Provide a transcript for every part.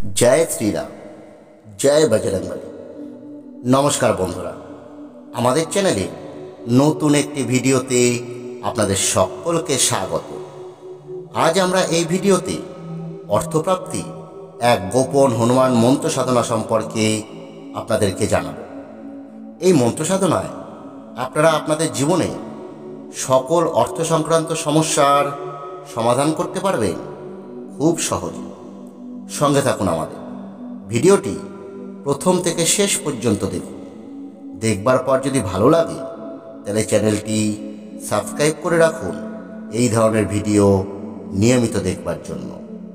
জয় শ্রীরাম, জয় বজরংবলী। নমস্কার বন্ধুরা, আমাদের চ্যানেলে নতুন একটি ভিডিওতে আপনাদের সকলকে স্বাগত। আজ আমরা এই ভিডিওতে অর্থপ্রাপ্তি এক গোপন হনুমান মন্ত্র সাধনা সম্পর্কে আপনাদেরকে জানাব। এই মন্ত্র সাধনায় আপনারা আপনাদের জীবনে সকল অর্থ সংক্রান্ত সমস্যার সমাধান করতে পারবেন খুব সহজে। সঙ্গে থাকুন আমাদের। ভিডিওটি প্রথম থেকে শেষ পর্যন্ত দেখুন। দেখবার পর যদি ভালো লাগে তাহলে চ্যানেলটি সাবস্ক্রাইব করে রাখুন এই ধরনের ভিডিও নিয়মিত দেখবার জন্য।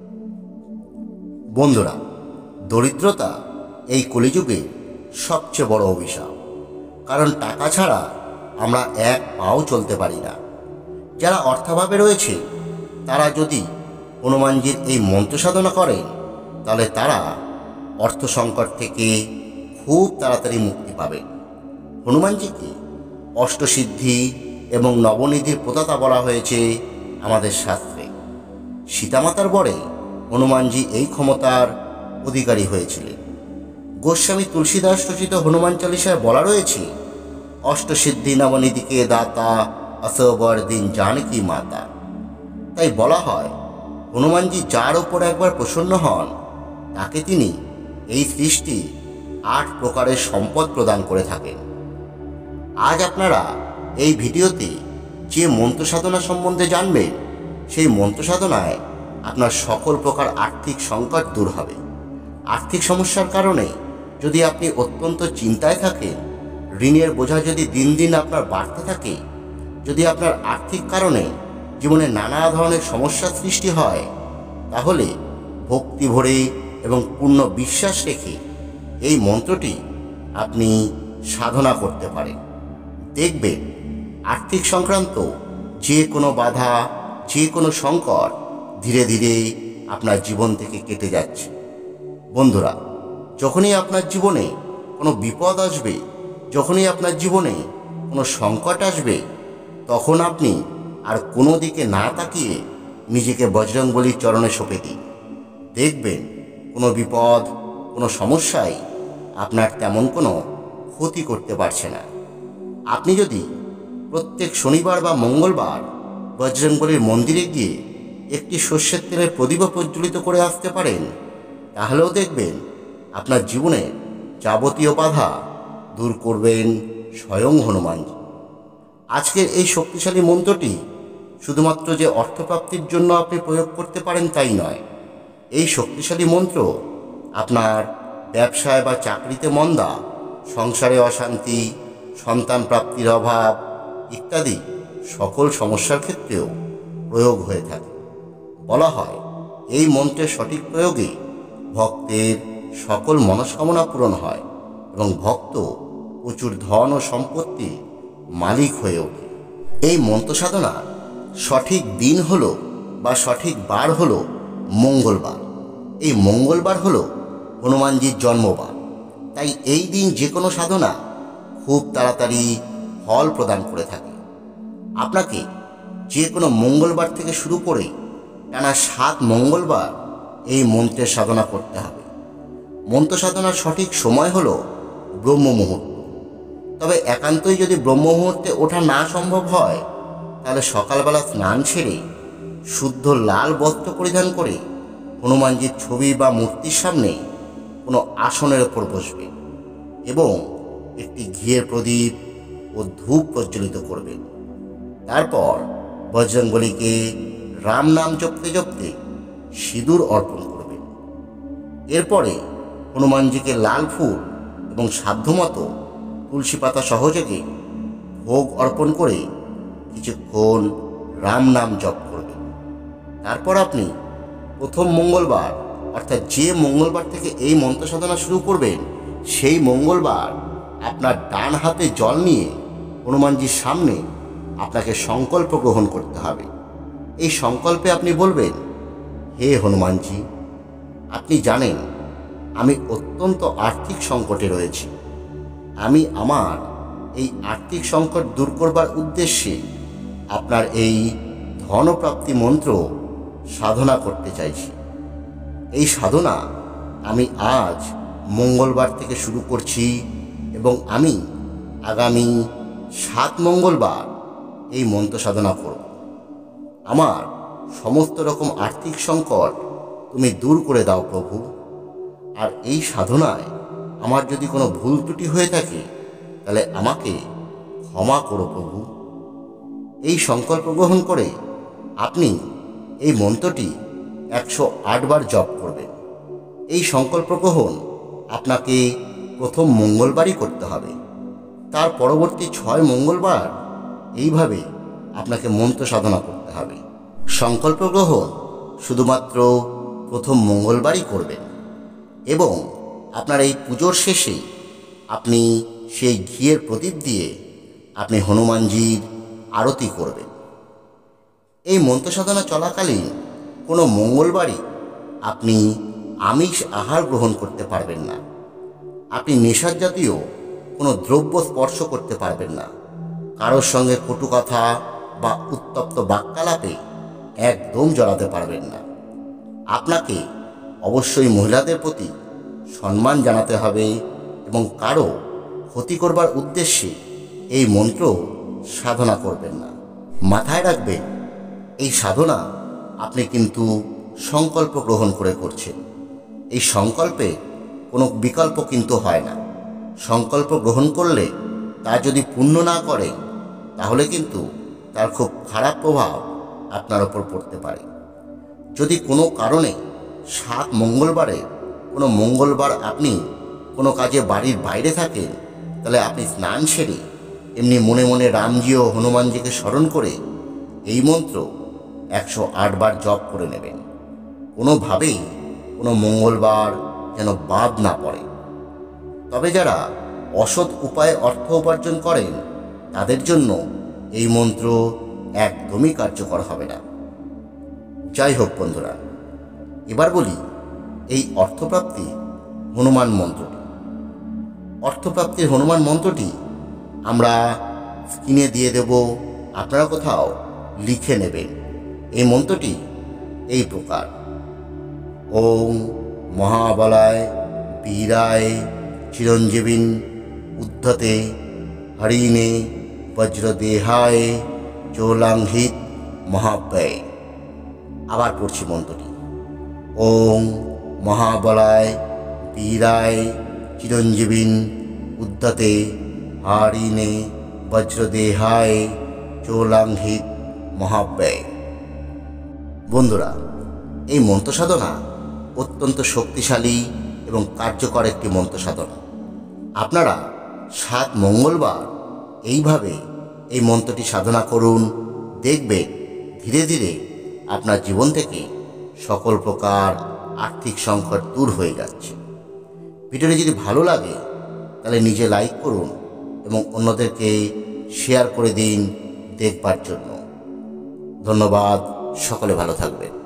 বন্ধুরা, দরিদ্রতা এই কলিযুগে সবচেয়ে বড় অভিশাপ। কারণ টাকা ছাড়া আমরা এক পাও চলতে পারি না। যারা অর্থাভাবে রয়েছে তারা যদি হনুমানজির এই মন্ত্র সাধনা করেন তাহলে তারা অর্থ সংকট থেকে খুব তাড়াতাড়ি মুক্তি পাবেন। হনুমানজিকে অষ্টসিদ্ধি এবং নবনিধির প্রদাতা বলা হয়েছে আমাদের শাস্ত্রে। সীতামাতার বরে হনুমানজি এই ক্ষমতার অধিকারী হয়েছিলেন। গোস্বামী তুলসীদাস রচিত হনুমান চালিসায় বলা রয়েছে, অষ্টসিদ্ধি নবনিধিকে দাতা আসবর দিন জানকী মাতা। তাই বলা হয় হনুমানজি যার ওপর একবার প্রসন্ন হন তাকে তিনি এই সৃষ্টি 8 প্রকারের সম্পদ প্রদান করে থাকেন। আজ আপনারা এই ভিডিওতে যে মন্ত্র সাধনা সম্বন্ধে জানবেন, সেই মন্ত্র সাধনায় আপনার সকল প্রকার আর্থিক সংকট দূর হবে। আর্থিক সমস্যার কারণে যদি আপনি অত্যন্ত চিন্তায় থাকেন, ঋণের বোঝা যদি দিন দিন আপনার বাড়তে থাকে, যদি আপনার আর্থিক কারণে জীবনে নানা ধরনের সমস্যার সৃষ্টি হয়, তাহলে ভক্তি ভরে এবং পূর্ণ বিশ্বাস রেখে এই মন্ত্রটি আপনি সাধনা করতে পারেন। দেখবেন আর্থিক সংক্রান্ত যে কোনো বাধা, যে কোনো সংকট ধীরে ধীরে আপনার জীবন থেকে কেটে যাচ্ছে। বন্ধুরা, যখনই আপনার জীবনে কোনো বিপদ আসবে, যখনই আপনার জীবনে কোনো সংকট আসবে, তখন আপনি আর কোনো দিকে না তাকিয়ে নিজেকে বজরংবলীর চরণে সঁপে দিন। দেখবেন কোনো বিপদ, কোনো সমস্যাই আপনার তেমন কোনো ক্ষতি করতে পারছে না। আপনি যদি প্রত্যেক শনিবার বা মঙ্গলবার বজরংবলীর মন্দিরে গিয়ে একটি সর্ষের তেলের প্রদীপ প্রজ্বলিত করে আসতে পারেন, তাহলেও দেখবেন আপনার জীবনের যাবতীয় বাধা দূর করবেন স্বয়ং হনুমানজি। আজকের এই শক্তিশালী মন্ত্রটি শুধুমাত্র যে অর্থপ্রাপ্তির জন্য আপনি প্রয়োগ করতে পারেন তাই নয়। এই শক্তিশালী মন্ত্র আপনার ব্যবসায় বা চাকরিতে মন্দা, সংসারে অশান্তি, সন্তান প্রাপ্তির অভাব ইত্যাদি সকল সমস্যার ক্ষেত্রেও প্রয়োগ হয়ে থাকে। বলা হয় এই মন্ত্রের সঠিক প্রয়োগে ভক্তের সকল মনস্কামনা পূরণ হয় এবং ভক্ত প্রচুর ধন ও সম্পত্তির মালিক হয়ে ওঠে। এই মন্ত্র সাধনার সঠিক দিন হলো বা সঠিক বার হলো মঙ্গলবার। এই মঙ্গলবার হলো হনুমানজির জন্মবার। তাই এই দিন যে কোনো সাধনা খুব তাড়াতাড়ি ফল প্রদান করে থাকে। আপনাকে যে কোনো মঙ্গলবার থেকে শুরু করে টানা 7 মঙ্গলবার এই মন্ত্রের সাধনা করতে হবে। মন্ত্র সাধনার সঠিক সময় হলো ব্রহ্ম মুহূর্ত। তবে একান্তই যদি ব্রহ্ম মুহূর্তে ওঠা না সম্ভব হয়, তাহলে সকালবেলা স্নান সেরে শুদ্ধ লাল বস্ত্র পরিধান করে হনুমানজির ছবি বা মূর্তির সামনে কোনো আসনের ওপর বসবে এবং একটি ঘিয়ের প্রদীপ ও ধূপ প্রজ্বলিত করবেন। তারপর বজরংবলীকে রাম নাম জপতে জপতে সিঁদুর অর্পণ করবেন। এরপরে হনুমানজিকে লাল ফুল এবং সাধ্যমতো তুলসী পাতা সহযোগে ভোগ অর্পণ করে কিছুক্ষণ রাম নাম জপ করবেন। তারপর আপনি প্রথম মঙ্গলবার, অর্থাৎ যে মঙ্গলবার থেকে এই মন্ত্র সাধনা শুরু করবেন, সেই মঙ্গলবার আপনার ডান হাতে জল নিয়ে হনুমানজির সামনে আপনাকে সংকল্প গ্রহণ করতে হবে। এই সংকল্পে আপনি বলবেন, হে হনুমানজি, আপনি জানেন আমি অত্যন্ত আর্থিক সংকটে রয়েছি। আমি আমার এই আর্থিক সংকট দূর করবার উদ্দেশ্যে আপনার এই ধনপ্রাপ্তি মন্ত্র সাধনা করতে চাইছি। এই সাধনা আমি আজ মঙ্গলবার থেকে শুরু করছি এবং আমি আগামী 7 মঙ্গলবার এই মন্ত্র সাধনা করব। আমার সমস্ত রকম আর্থিক সংকট তুমি দূর করে দাও প্রভু। আর এই সাধনায় আমার যদি কোনো ভুল ত্রুটি হয়ে থাকে তাহলে আমাকে ক্ষমা করো প্রভু। এই সংকল্প গ্রহণ করে আপনি এই মন্ত্রটি 108 বার জপ করবেন। এই সংকল্প গ্রহণ আপনাকে প্রথম মঙ্গলবারই করতে হবে। তার পরবর্তী 6 মঙ্গলবার এইভাবে আপনাকে মন্ত্র সাধনা করতে হবে। সংকল্প গ্রহণ শুধুমাত্র প্রথম মঙ্গলবারই করবেন এবং আপনার এই পুজোর শেষে আপনি সেই ঘিয়ের প্রদীপ দিয়ে আপনি হনুমানজির আরতি করবেন। এই মন্ত্র সাধনা চলাকালীন কোনো মঙ্গলবারই আপনি আমিষ আহার গ্রহণ করতে পারবেন না। আপনি নেশার জাতীয় কোনো দ্রব্য স্পর্শ করতে পারবেন না। কারোর সঙ্গে কটু কথা বা উত্তপ্ত বাক্যালাপে একদম জড়াতে পারবেন না। আপনাকে অবশ্যই মহিলাদের প্রতি সম্মান জানাতে হবে এবং কারো ক্ষতি করবার উদ্দেশ্যে এই মন্ত্র সাধনা করবেন না। মাথায় রাখবেন, এই সাধনা আপনি কিন্তু সংকল্প গ্রহণ করে করছেন। এই সংকল্পে কোনো বিকল্প কিন্তু হয় না। সংকল্প গ্রহণ করলে তা যদি পূর্ণ না করেন তাহলে কিন্তু তার খুব খারাপ প্রভাব আপনার ওপর পড়তে পারে। যদি কোনো কারণে 7 মঙ্গলবারে কোনো মঙ্গলবার আপনি কোনো কাজে বাড়ির বাইরে থাকেন তাহলে আপনি স্নান সেরে এমনি মনে মনে রামজি ও হনুমানজিকে স্মরণ করে এই মন্ত্র 108 বার জপ করে নেবেন। কোনোভাবেই কোনো মঙ্গলবার যেন বাদ না পড়ে। তবে যারা অসৎ উপায়ে অর্থ উপার্জন করেন তাদের জন্য এই মন্ত্র একদমই কার্যকর হবে না। যাই হোক বন্ধুরা, এবার বলি এই অর্থপ্রাপ্তি হনুমান মন্ত্রটি। অর্থপ্রাপ্তির হনুমান মন্ত্রটি আমরা স্ক্রিনে দিয়ে দেব, আপনারা কোথাও লিখে নেবেন। এই মন্ত্রটি এই প্রকার: ওম মহাবলায় বীরায় চিরঞ্জীবিন উদ্ধতে হরিণে বজ্রদেহায় চোলাংহিত মহাব্যয়। আবার পড়ছি মন্ত্রটি: ওম মহাবলায় বীরায় চিরঞ্জীবিন উদ্ধতে হরিণে বজ্রদেহায় চোলাংহিত মহাব্যয়। বন্ধুরা, এই মন্ত্র সাধনা অত্যন্ত শক্তিশালী এবং কার্যকর একটি মন্ত্র সাধনা। আপনারা 7 মঙ্গলবার এইভাবে এই মন্ত্রটি সাধনা করুন। দেখবেন ধীরে ধীরে আপনার জীবন থেকে সকল প্রকার আর্থিক সংকট দূর হয়ে যাচ্ছে। ভিডিওটি যদি ভালো লাগে তাহলে নিজে লাইক করুন এবং অন্যদেরকে শেয়ার করে দিন দেখবার জন্য। ধন্যবাদ, সকলে ভালো থাকবেন।